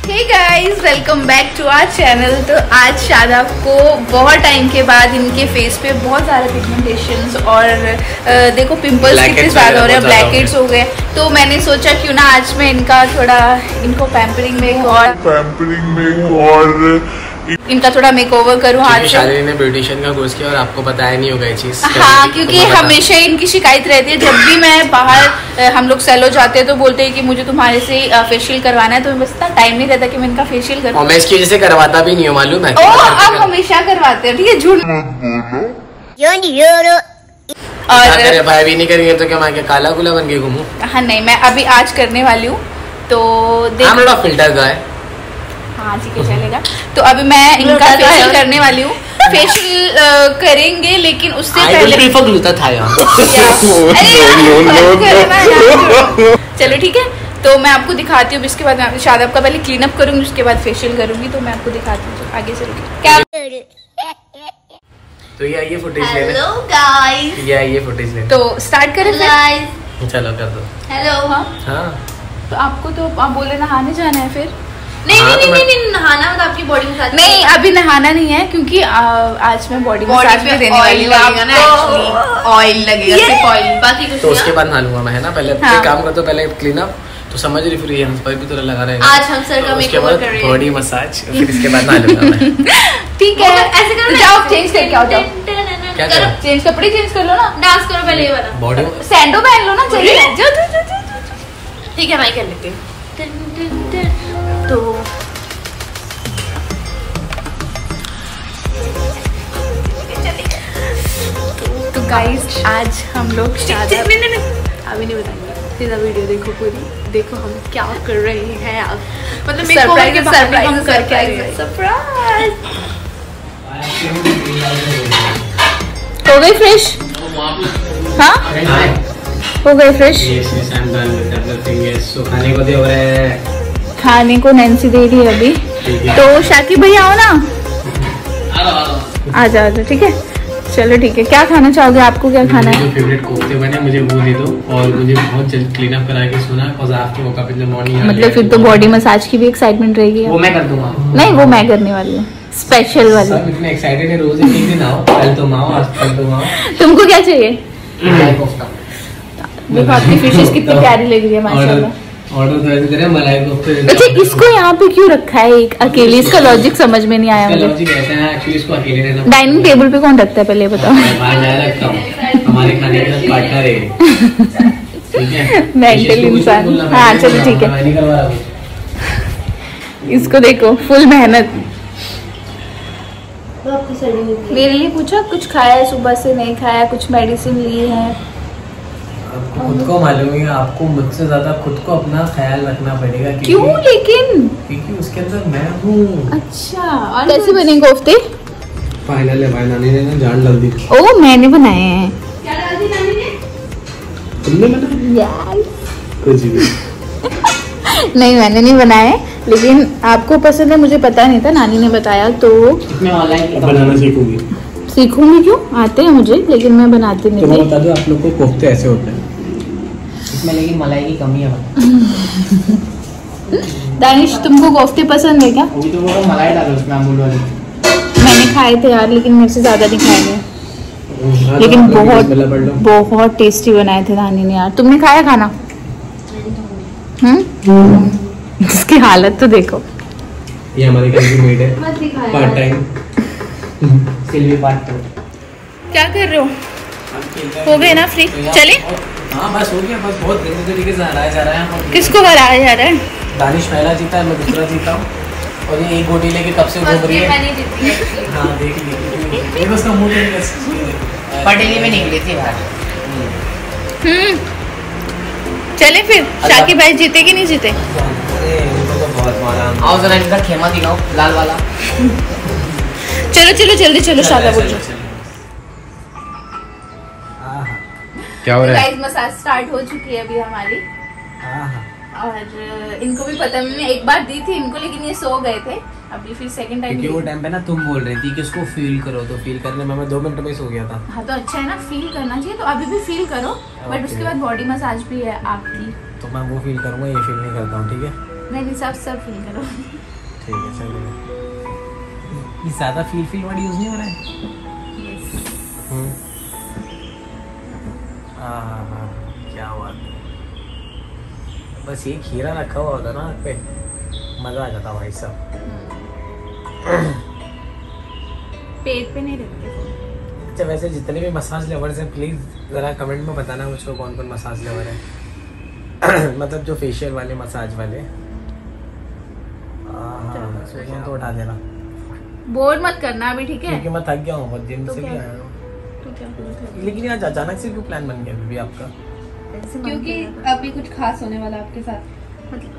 Hey guys, welcome back to our channel. तो आज शादाब को बहुत टाइम के बाद इनके फेस पे बहुत सारे पिगमेंटेशंस और देखो पिंपल्स कितने ज़्यादा हो रहे हैं, ब्लैकहेड्स हो गए। तो मैंने सोचा क्यों ना आज मैं इनका थोड़ा इनको पैम्परिंग में और इनका थोड़ा मेकओवर करूँ। आज शालिनी ने ब्यूटिशियन का कोर्स किया और आपको बताया नहीं होगा ये चीज। हाँ, क्योंकि हमेशा इनकी शिकायत रहती है, जब भी मैं बाहर हम लोग सेलो जाते हैं तो बोलते हैं कि मुझे तुम्हारे से फेशियल करवाना है, तो बस इतना टाइम नहीं रहता कि मैं इनका फेशियल करूँ। और मैं इसकी वजह से करवाता भी नहीं हूँ, मालूम है। अब हमेशा करवाते हैं, ठीक है, झूठ। और भाई भी नहीं करेंगे तो क्या मैं काला गुला बन के घूमूं? हाँ नहीं, मैं अभी आज करने वाली हूँ तो देखो फिल्टर का है। हाँ ठीक है, चलेगा। तो अभी मैं इनका फेशियल करने वाली हूँ। फेशियल करेंगे लेकिन उससे पहले चलो ठीक है। तो मैं आपको दिखाती हूँ, इसके बाद मैं शादाब का पहले क्लीन अप करूंगी, उसके बाद फेशियल करूंगी। तो मैं आपको दिखाती हूँ, आगे चल क्या। तो ये फुटेज ले। हेलो गाइस, ये फुटेज ले। तो स्टार्ट करें गाइस। चलो कर दो। हेलो। हाँ, तो आपको तो आप बोले नहाने जाना है फिर? नहीं नहाना मतलब आपकी बॉडी मसाज नहीं, अभी नहाना नहीं है क्योंकि आज मैं बॉडी मसाज भी देने वाली हूँ। ऑयल लगेगा, सिर्फ ऑयल, बाकी कुछ तो उसके बाद नहा लूंगा मैं, है ना। पहले काम कर दो, पहले क्लीन अप तो समझ रही, फिर हम पर भी तो लगा रहे हैं। आज हम सर का मेकओवर कर रहे हैं, बॉडी मसाज, फिर इसके बाद नहा लूंगा मैं। ठीक है, ऐसे करो, जाओ चेंज करके आओ, जाओ। क्या करो? चेंज कपड़े चेंज कर लो ना, डांस करो पहले ये वाला। बॉडी सैंडो पहन लो ना, चलिए जाओ। ठीक है, मैं कर लेती हूँ। तो गाइस आज हम लोग अभी नहीं बताएंगे, सीधा वीडियो देखो पूरी, देखो हम क्या कर रहे हैं। आप मतलब सरप्राइज हम करके आएंगे। सरप्राइज हो गई फ्रेश? हाँ हो गई फ्रेश। खाने को नैन्सी दे रही है अभी। तो शाकिब भैया आओ ना, आ जाओ। ठीक है, चलो ठीक है। क्या खाना चाहोगे? आपको क्या खाना है? जो फेवरेट कोफ्ते बने मुझे वो दे दो, और मुझे बहुत जल्द क्लीन अप करा के सोना है। मतलब फिर तो बॉडी मसाज की भी एक्साइटमेंट रहेगी। वो मैं कर दूंगा। नहीं, वो मैं करने वाली हूँ, स्पेशल वाली। सब इतने एक्साइटेड है, रोज एक दिन आओ, कल तुम आओ, आज कल तुम आओ। तुमको क्या चाहिए? कोफ्ता। देखो आपकी फिशेस कितनी प्यारी लग रही है माशाल्लाह। ऑर्डर तो ऐसे करें, मलाई कोफ्ते। अच्छा, इसको यहाँ पे क्यों रखा है एक अकेले? इसका लॉजिक समझ में नहीं आया मुझे। लॉजिक ऐसा है एक्चुअली, इसको अकेले रहना। डाइनिंग टेबल पे कौन रखता है पहले बताओ? मैं रखता हूँ, हमारे खाने के साथ पार्टनर है, ठीक है। मेंटल इंसान। हाँ चलो ठीक है। मैं नहीं करवा रहा हूँ। इसको देखो, फुल मेहनत। मेरे लिए पूछा, कुछ खाया है सुबह से? नहीं खाया, कुछ मेडिसिन ली है? खुद को मालूम है, आपको मुझसे ज्यादा खुद को अपना ख्याल रखना पड़ेगा। क्यों लेकिन? क्योंकि उसके अंदर मैं हूँ। अच्छा, और कैसे बने कोफ्ते? फाइनल है भाई, नानी ने ना जान डाल दी। ओ, मैंने बनाए हैं। क्या डाल दी नानी ने? तुमने बनाया? कुछ भी नहीं, मैंने नहीं बनाए, लेकिन आपको पसंद है, मुझे पता नहीं था, नानी ने बताया तो बनाना सीखूंगी। सीखूंगी क्यों, आते हैं मुझे, लेकिन मैं बनाती नहीं। तो मैं बता दूं आप लोग को, कोफ्ते ऐसे होते हैं, इसमें लेकिन मलाई की कमी है। दानिश, तुमको कोफ्ते पसंद है क्या? अभी तो वो मलाई डालो उसमें, अमूल वाली। मैंने खाए थे यार, लेकिन मेरे से ज्यादा नहीं खाए गए, लेकिन बहुत टेस्टी बनाए थे नानी ने यार। तुमने खाया खाना? इसकी हालत तो देखो। ये हमारे घर की मेड है, पार्ट टाइम सिल्वी पार्ट। क्या कर रहे हो? हो गए ना फ्री? चले? हाँ बस हो गया, बस बहुत गंदे तरीके से हराया जा रहा है। किसको हराया जा रहा है? दानिश पहला जीता है, मैं दूसरा जीता हूँ, और ये एक गोटी लेके कब से घूम रही है। हाँ देख ली, उसका मुंह पटेली में निकली थी बाहर। चले फिर। शाकिब भाई जीते कि नहीं जीते? आओ जरा इनका खेमा दिखाओ, लाल वाला। चलो जल्दी चलो, शादा बोल रहा। क्या हो रहा है? मसाज स्टार्ट हो चुकी है अभी हमारी, और इनको भी पता, मैंने एक बार दी थी इनको, लेकिन ये सो गए थे। अभी फिर सेकंड टाइम, क्योंकि वो टाइम पे ना तुम बोल रही थी कि उसको फील करो, तो फील करने में मैं 2 मिनट में सो गया था। हाँ तो अच्छा है ना, फील करना चाहिए, तो अभी भी फील करो, बट उसके बाद बॉडी मसाज भी है आपकी। तो मैं वो फील करूंगा, ये फील नहीं करता हूँ, ठीक है। मेरे हिसाब से सब फील करो। ठीक है चलिए। ये ज़्यादा फील वर्ड यूज़ नहीं हो रहा है। हाँ क्या बात है। बस ये खीरा रखा हुआ होता ना आँख पे, मज़ा आ जाता भाई साहब। पेट पे नहीं रखते। अच्छा वैसे जितने भी मसाज लवर्स हैं प्लीज़ ज़रा कमेंट में बताना मुझको कौन कौन मसाज लवर है। मतलब जो फेशियल वाले मसाज वाले। तो उठा देना, बोर मत करना अभी, ठीक है? क्योंकि मैं थक गया हूँ जिम से भी आया हूँ। लेकिन आज अचानक से क्यों प्लान बन गया अभी आपका? क्योंकि अभी कुछ खास होने वाला आपके साथ। मतलब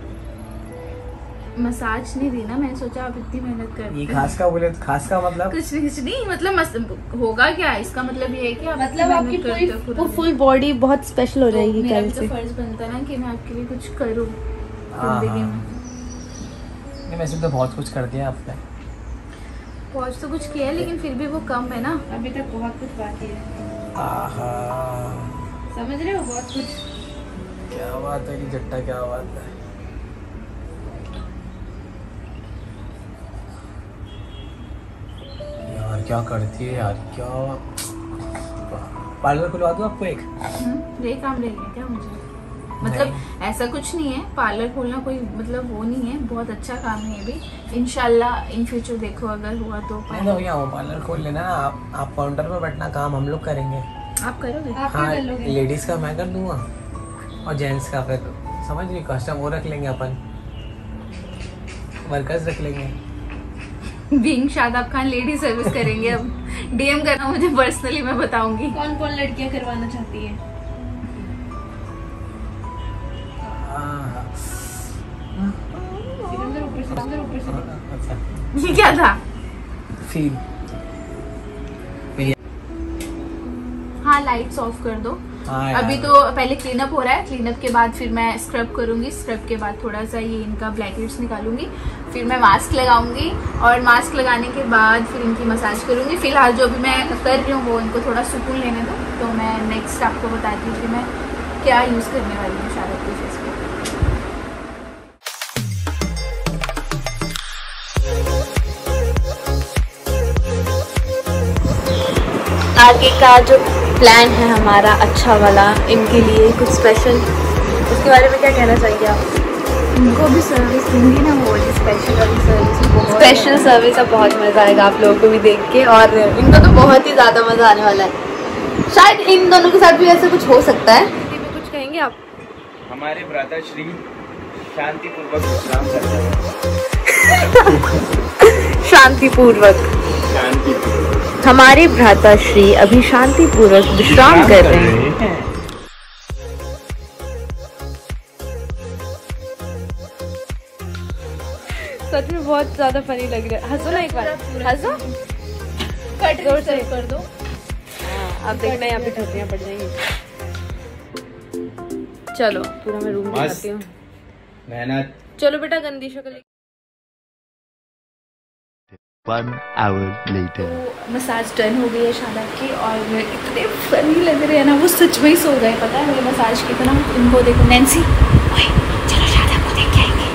मसाज नहीं दी ना, मैंने सोचा आप इतनी मेहनत कर। ये खास का बोले तो खास का मतलब कुछ नहीं मतलब होगा क्या, इसका मतलब ये है कि मतलब आपकी पूरी फुल बॉडी बहुत स्पेशल हो जाएगी कल से। फर्ज बनता है ना कि मैं आपके लिए कुछ करूँ जिंदगी में। नहीं वैसे तो बहुत कुछ कर दिया आपने। बहुत तो कुछ किया है लेकिन फिर भी वो कम है ना, अभी तक बहुत कुछ बाकी है। समझ रहे हो? बहुत कुछ। क्या बात है कि जट्टा, क्या बात है। यार क्या करती है यार, क्या पार्लर खुलवा दूं आपको एक? ये काम ले लिया क्या मुझे? मतलब ऐसा कुछ नहीं है, पार्लर खोलना कोई मतलब वो नहीं है, बहुत अच्छा काम है ये भी। इंशाल्लाह इन फ्यूचर देखो अगर हुआ तो। पार्लर खोल लेना, आप काउंटर पे बैठना, काम हम लोग करेंगे। आप करोगे? हाँ लेडीज का मैं कर दूंगा और जेंट्स का फिर समझ रही कस्टम वो रख लेंगे, अपन वर्कर्स रख लेंगे। Being Shadab Khan lady service करेंगे अब। डीएम करना मुझे पर्सनली, मैं बताऊंगी कौन कौन लड़कियां करवाना चाहती है। ये क्या था? फील। हाँ लाइट्स ऑफ कर दो। अभी तो पहले क्लीनअप हो रहा है, क्लीनअप के बाद फिर मैं स्क्रब करूंगी, स्क्रब के बाद थोड़ा सा ये इनका ब्लैक हेड्स निकालूंगी, फिर मैं मास्क लगाऊंगी और मास्क लगाने के बाद फिर इनकी मसाज करूंगी। फिलहाल जो भी मैं कर रही हूँ वो इनको थोड़ा सुकून लेने दो, तो मैं नेक्स्ट आपको बताती हूँ कि मैं क्या यूज़ करने वाली हूँ शादाब के फेस पे। आगे का जो प्लान है हमारा अच्छा वाला, इनके लिए कुछ स्पेशल, उसके बारे में क्या कहना चाहिए आप? इनको भी सर्विस दूंगी ना, वो स्पेशल वाली सर्विस, स्पेशल सर्विस। अब बहुत मज़ा आएगा आप लोगों को भी देख के, और इनको तो बहुत ही ज़्यादा मज़ा आने वाला है। शायद इन दोनों के साथ भी ऐसा कुछ हो सकता है। कुछ कहेंगे आप? हमारे भ्राता श्री शांतिपूर्वक विश्राम करते हैं। शांतिपूर्वक। हमारे भ्राता श्री अभी शांतिपूर्वक विश्राम कर रहे हैं। सच में बहुत ज्यादा फनी लग रहा है। हंसो ना एक बार, हंसो। कट जोर से कर दो। अब देखना यहाँ पे ठंडियाँ पड़ जाएंगी। चलो पूरा मैं रूम दिखाती हूँ। मेहनत। चलो बेटा गंदी शक्ल। 1 hour later. तो मसाज डन हो गई है शादाब की, और इतने फनी लग रहे हैं ना, वो सच में ही सो गए पता है मेरे मसाज की तरह। इनको देखो, नैन्सी चलो शादाब को देख के आएंगे।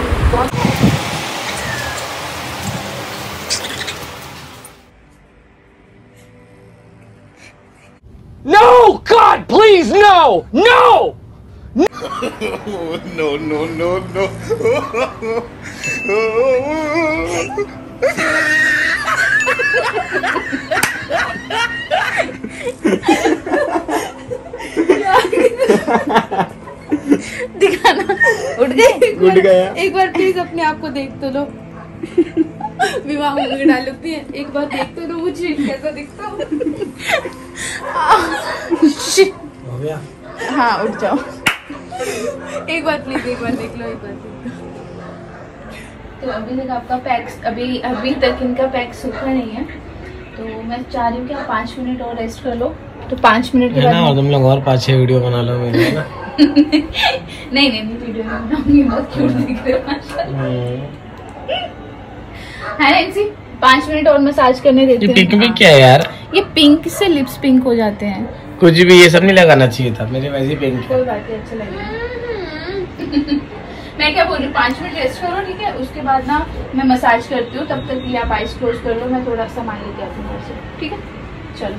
No, God, please, no, no. No, no, no, no. दिखाना। उठ गए? उठ गया। एक बार प्लीज अपने आप को देख तो लो। विवाह में डालती है, एक बार देख तो लो मुझे कैसा दिखता हूँ। हो गया? हाँ उठ जाओ। एक बार प्लीज, एक बार देख लो, एक बार देख लो। तो अभी तक आपका पैक, अभी तक इनका पैक सूखा नहीं है, तो मैं चाह रही हूँ कि आप 5 मिनट और रेस्ट कर लो। तो 5 मिनट के बाद और तुम लोग और 5-6 वीडियो बना लो मेरे ना। नहीं वीडियो बनाऊंगी, बहुत क्यूट दिख रहे हो माशाल्लाह। है नैन्सी, 5 मिनट और मसाज करने देते हैं। पिंक भी क्या है यार? ये पिंक से लिप्स पिंक हो जाते हैं। कुछ भी ये सब नहीं लगाना चाहिए था, मेरे वैसे ही पिंक है। कोई बात नहीं, अच्छा लगेगा। मैं क्या बोल रही हूँ, 5 मिनट रेस्ट करो, ठीक है? उसके बाद ना मैं मसाज करती हूँ, तब तक के लिए आप आइस क्लोज कर लो, मैं थोड़ा सामान लेके आती हूँ घर से, ठीक है? चलो।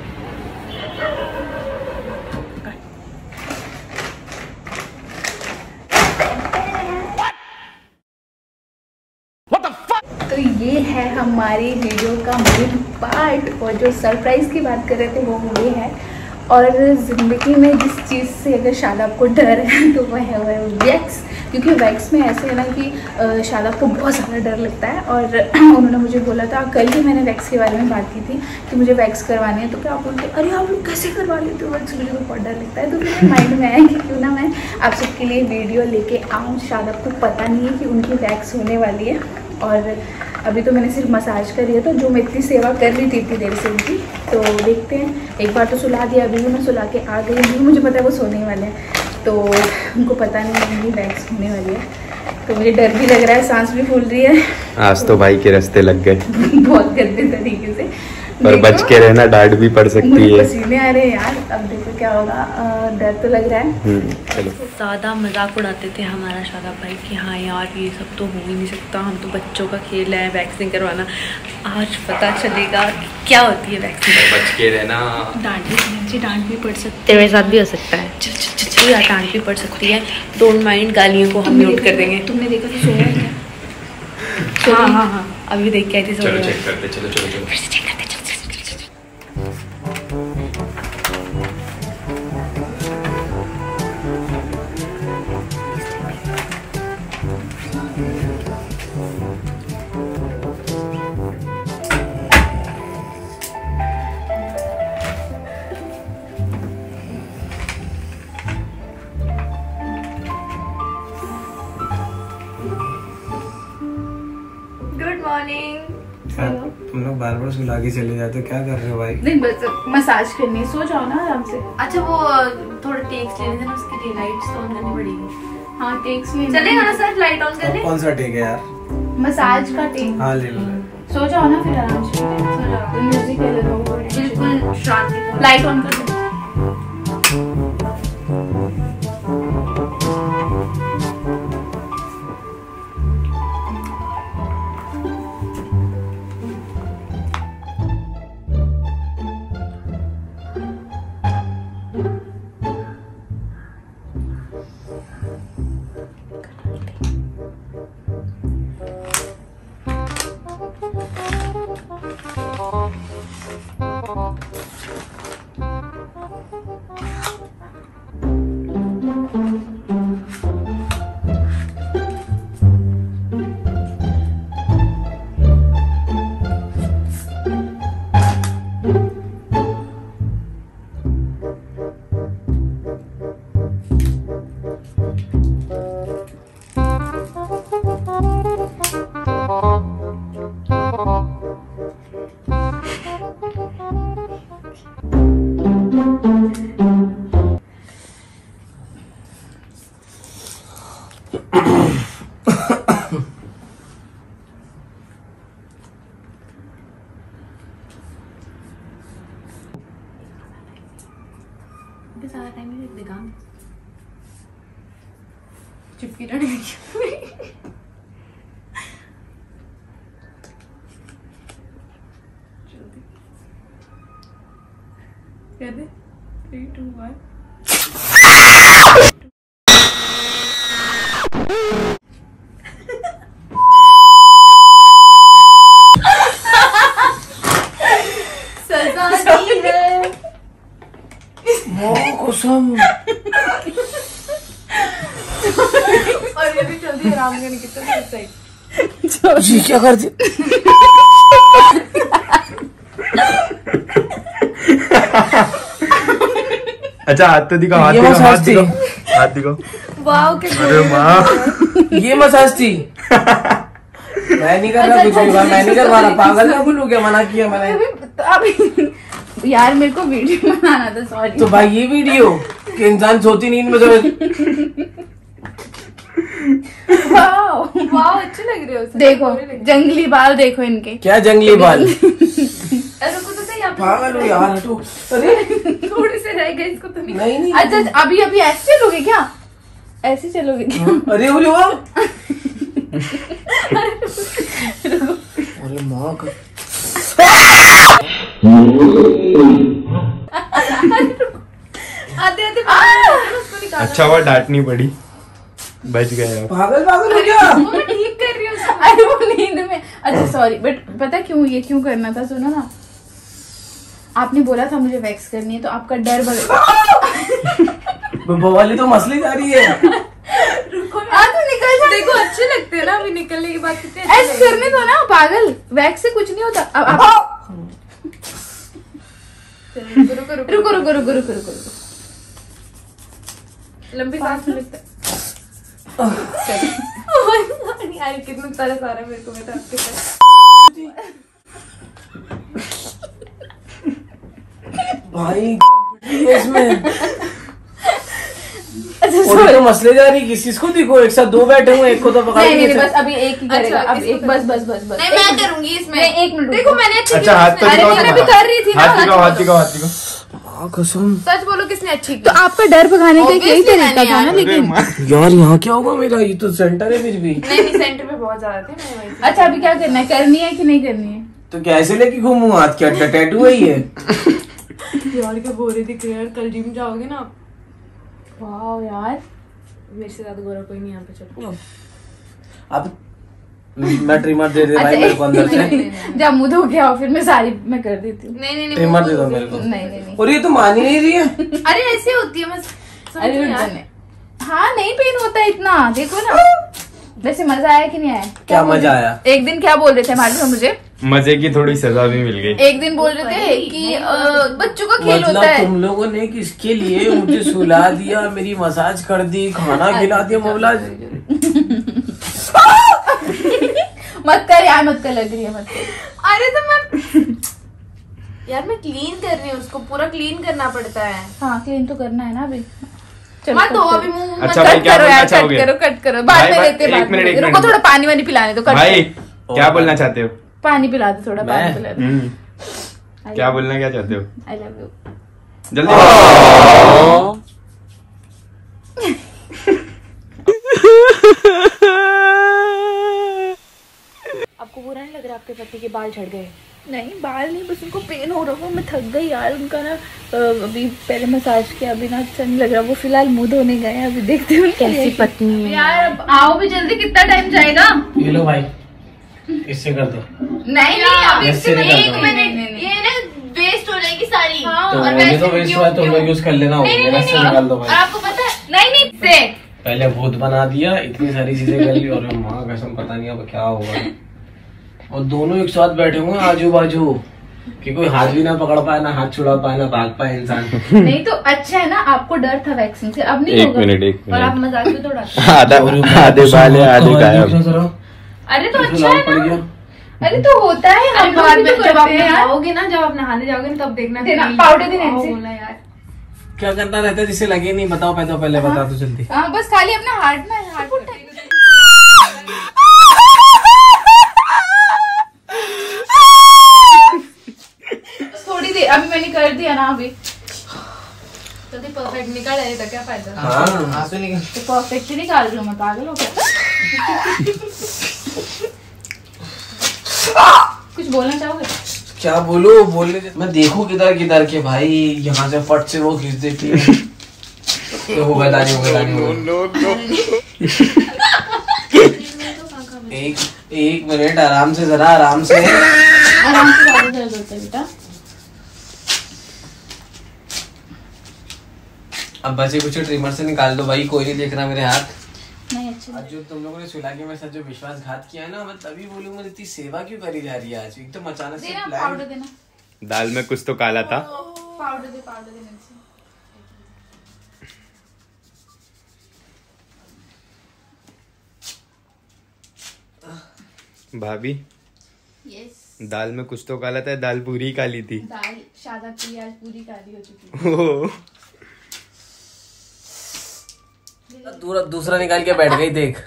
तो ये है हमारी वीडियो का मेन पार्ट, और जो सरप्राइज़ की बात कर रहे थे वो ये है। और ज़िंदगी में जिस चीज़ से अगर शादाब को डर है तो वह है वैक्स, क्योंकि वैक्स में ऐसे है ना कि शादाब को बहुत ज़्यादा डर लगता है। और उन्होंने मुझे बोला था, कल ही मैंने वैक्स के बारे में बात की थी कि मुझे वैक्स करवानी है, तो क्या आप बोलते अरे आप लोग कैसे करवा लेते हो वैक्स, मुझे तो बहुत डर लगता है। तो मेरे माइंड में आया कि क्यों ना मैं आप सबके लिए वीडियो लेके आऊँ। शादाब को पता नहीं है कि उनकी वैक्स होने वाली है, और अभी तो मैंने सिर्फ मसाज करी है, तो जो मैं इतनी सेवा कर रही थी इतनी देर से उनकी, तो देखते हैं। एक बार तो सुला दिया, अभी भी मैं सुला के आ गई हूँ, मुझे पता है वो सोने वाले हैं, तो उनको पता नहीं है मेरी वैक्स होने वाली है। तो मुझे डर भी लग रहा है, सांस भी फूल रही है। आज तो भाई के रास्ते लग गए बहुत गंदे तरीके से, पर बच के रहना, डांट भी पड़ सकती है। पसीने आ रहे हैं यार, अब देखो क्या होगा, डर तो लग रहा है। चलो। ज़्यादा मजाक उड़ाते थे हमारा शादाब भाई कि हाँ यार ये सब तो हो ही नहीं सकता, हम तो बच्चों का खेल है वैक्सीन करवाना। आज पता चलेगा कि क्या होती है वैक्सीन। बच के रहना, डांट भी पड़ सकती है, तेरे साथ भी हो सकता है। चल यार, डांट भी पड़ सकती है, डोंट माइंड, गालियों को हम म्यूट कर देंगे। तुमने देखा कि सोया है क्या? हाँ, अभी देख के आई थी। चलो चेक करते, चलो चलो चलो फिर से चेक करते। Good morning. तुम लोग बार बार सुला के चले जाते हो, क्या कर रहे हो भाई? नहीं बस मसाज करनी, सो जाओ ना आराम से। अच्छा वो थोड़ा टेक्स लेने थे ना, उसके लिए लाइट्स तो ऑन करनी पड़ेगी। हाँ टेक्स में चलेगा ना सर, लाइट ऑन करने? कौन सा टेक है यार? मसाज का टेक। हाँ ले लो। सो जाओ ना फिर आराम से, म्यूजिक ले लो, बिल्कुल शांति। लाइट ऑन कर दो। सारा टाइम ही देगा चुपकी रहेगी। कर दे 3 2 1। और ये भी जल्दी आराम करने कितना जी क्या कर दी? अच्छा हाथ तो दिखाओ, हाथ दिखाओ, हाथ दिखाओ, हाथ दिखाओ। वाओ अरे माँ, ये मसाज थी। मैं नहीं कर रहा कुछ भी, मैं नहीं करवा रहा। पागल है बोलू क्या? मना किया मैंने। अभी यार मेरे को वीडियो बनाना था, सॉरी। तो भाई ये वीडियो कि इंसान सोती नींद में वाओ वाओ अच्छे लग रहे हो। देखो जंगली बाल देखो इनके। क्या जंगली बाल? रुको तो सही, पागल हो यार, अरे थोड़े से रह गए, इसको तो नहीं। अच्छा अभी ऐसे चलोगे क्या? ऐसे चलोगे क्या? अरे अरे माँ का आते आते अच्छा हुआ डांटनी पड़ी, बच गए। पागल पागल हो गया। मैं ठीक कर रही हूँ। अरे वो नींद में। अच्छा सॉरी, बट पता क्यों ये क्यों करना था, सुनो ना, आपने बोला था मुझे वैक्स करनी है तो आपका डर बवाली तो मसली जा रही है। तो निकल जा। देखो अच्छे लगते हैं ना, अभी निकलने के बाद कितने ऐसे करने दो ना, पागल, वैक्स से कुछ नहीं होता। अब रुको रुको रुको रुको रुको, लंबी सांस में लगता है। यार कितना तरस आ रहा है मेरे को, मैं तो आपके पास। भाई इसमें और तो मसले जा रही, किस को देखो, एक साथ दो बैठे हुए, एक को तो पकड़ नहीं, बस अभी एक ही करेगा। अब एक बस बस बस बस नहीं, मैं करूंगी इसमें। एक मिनट देखो, मैंने अच्छी अच्छा हाथ तो दिखाओ, मैं भी कर रही थी ना। हाथ दिखाओ। कसम सच बोलो किसने अच्छी की? तो आपका डर भगाने का यही तरीका था ना। लेकिन यार यहाँ क्या होगा मेरा, ये तो सेंटर है फिर भी। नहीं सेंटर पे बहुत ज्यादा थे। अच्छा अभी क्या करना है, करनी है कि नहीं करनी है? तो कैसे लेके घूमू, हाथ क्या टैटू है ये? यार क्या गोरे दिख रहे हैं, कल जिम जाओगे ना आप। वाह यार, मेरे से ज्यादा गोरा कोई नहीं यहाँ पे। चलो अब मैं ट्रिमर दे दे भाई मेरे को अंदर से। जब मुंह धो गया फिर मैं सारी मैं कर देती हूँ। नहीं ट्रिमर दे दो मेरे को। नहीं और ये तो मान ही नहीं रही है। अरे ऐसे होती है मैं। अरे हाँ नहीं पेन होता है इतना, देखो ना। वैसे मजा आया कि नहीं आया? क्या मजा आया? एक दिन क्या बोल रहे थे मालूम है मुझे? मजे की थोड़ी सजा भी मिल गई। एक दिन बोल रहे थे कि बच्चों का खेल मतलब होता है। तुम लोगों ने किसके लिए मुझे सुला दिया, मेरी मसाज कर दी, खाना खिला दिया, मोबला। मत कर यार, मत कर, लग रही है, मत कर। अरे तो मैं यार मैं क्लीन कर रही हूँ, उसको पूरा क्लीन करना पड़ता है। हाँ क्लीन तो करना है ना अभी। मत हो अभी मुंह। अच्छा भाई क्या बोलना चाहोगे? कट करो बाद में लेते हैं। रुको थोड़ा पानी वानी पिलाने दो। भाई क्या बोलना चाहते हो? पानी पिला दो, थोड़ा पानी पिला दो। क्या बोलना क्या चाहते हो? I love you. जल्दी। आपको बुरा नहीं लग रहा आपके पति के बाल झड़ गए? नहीं बाल नहीं, बस उनको पेन हो रहा है। मैं थक गई यार, उनका ना अभी पहले मसाज किया, अभी ना अच्छा नहीं लग रहा। वो फिलहाल मुंह धोने गए हैं, अभी देखते हैं कैसी पत्नी है यार। अब आओ भी जल्दी, कितना टाइम जाएगा? ये लो भाई, इससे कर दो। नहीं अभी इससे नहीं एक मिनट, ये ना वेस्ट हो जाएगी सारी। हाँ, तो और ये तो वेस्ट हुआ, तुम लोग यूज कर लेना। मेरा से निकाल दो भाई। और आपको पता है नहीं से पहले भूत बना दिया, इतनी सारी चीजें कर ली, और माँ कसम पता नहीं अब क्या होगा। और दोनों एक साथ बैठे हुए आजू बाजू, कि कोई हाथ भी ना पकड़ पाए, ना हाथ छुड़ा पाए, ना भाग पाए इंसान। नहीं तो अच्छा है ना, आपको डर था वैक्सीन से, अब नहीं होगा। एक मिनट। और आप मजाक भी तो उड़ाते हैं। आधे बाल है आधे गायब। अरे तो अच्छा है ना। अरे तो होता है, हम बाद में जब आप नहाओगे ना, जब आप नहाने जाओगे ना तब देखना पाउडर देना बोला यार। क्या करना रहता है जिससे लगे नहीं? बताओ पहले बता दो जल्दी। हाँ बस खाली अपना हार्ट ना थोड़ी देर अभी मैंने कर दिया ना। अभी जल्दी परफेक्ट निकाल रहे था, क्या फायदा? हाँ तो परफेक्ट ही निकाल रही हूँ मैं, पागल हो गया। कुछ बोलना चाहोगे? क्या बोलूं, बोलने मैं देखूं किधर के भाई, यहाँ से फट से वो खींच देती है। तो हो गया एक मिनट, आराम से जरा, आराम से ज्यादा दर्द होता है बेटा। अब बचे कुछ ट्रिमर से निकाल दो भाई, कोई नहीं देख रहा मेरे हाथ। नहीं अच्छा। आज जो तुम लोगों ने सुला के मेरे साथ जो विश्वासघात किया है ना, मैं तभी बोलूंगा इतनी सेवा क्यों करी जा रही है आज एकदम अचानक से। पाउडर देना। दाल में कुछ तो काला था। पाउडर दे भाभी यस। दाल में कुछ तो काला था, दाल पूरी काली थी। दाल शादा की आज पूरी काली हो चुकी है। दूसरा निकाल के बैठ गई देख।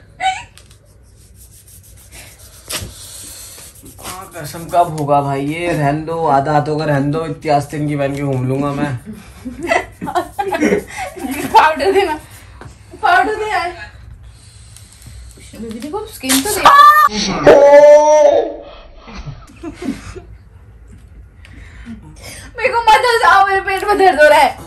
कसम कब होगा भाई ये? रहन दो, आधा हाथों का रहन दो, इतनी आस्तीन की पहन के घूम लूंगा मैं। पाउडर देना। हटो दे यार। बेबी देखो स्किन तो देख। मेरे को मत हंसाओ, मेरे पेट में दर्द हो रहा है।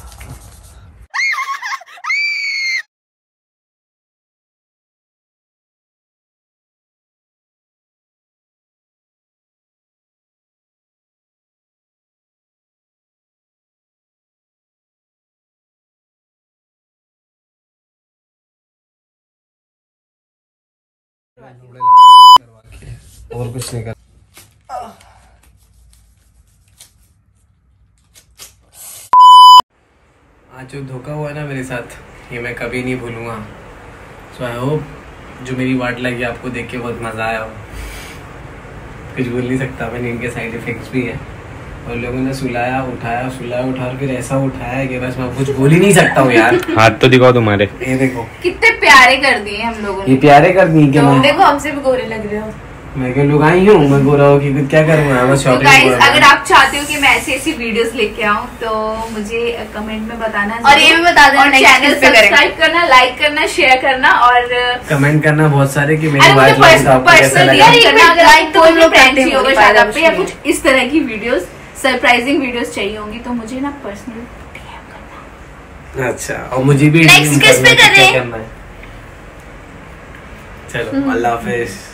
और कुछ नहीं कर। आज जो धोखा हुआ ना मेरे साथ, ये मैं कभी नहीं भूलूंगा। सो आई होप जो मेरी वाट लगी आपको देख के बहुत मजा आया हो। कुछ बोल नहीं सकता मैं, इनके साइड इफेक्ट्स भी है। और लोगों ने सुलाया उठाया और फिर ऐसा उठाया कि बस मैं कुछ बोल ही नहीं सकता हूँ यार। हाथ तो दिखाओ तुम्हारे। ये देखो कितने प्यारे कर दिए हम लोगों ने। ये प्यारे कर दिए क्या? देखो हमसे भी गोरे लग रहे हो। मैं क्या लुगाई हूँ? मैं गोरा हो कि क्या करूँगा? बस तो गाइस अगर आप चाहते हो कि मैं ऐसी वीडियोस लेके आऊँ तो मुझे कमेंट में बताना, और ये भी बता देना, चैनल सब्सक्राइब करना, लाइक करना, शेयर करना और कमेंट करना बहुत सारे कि मेरी पर्सनल लाइक तो लोग प्रैंक ही होगा शादाब पे, या कुछ इस तरह की वीडियोस, सरप्राइजिंग वीडियोस चाहिए होंगी तो मुझे ना पर्सनल डीएम करना। अच्छा, और मुझे भी नेक्स्ट किस पे करें? चलो अल्लाह हाफिज।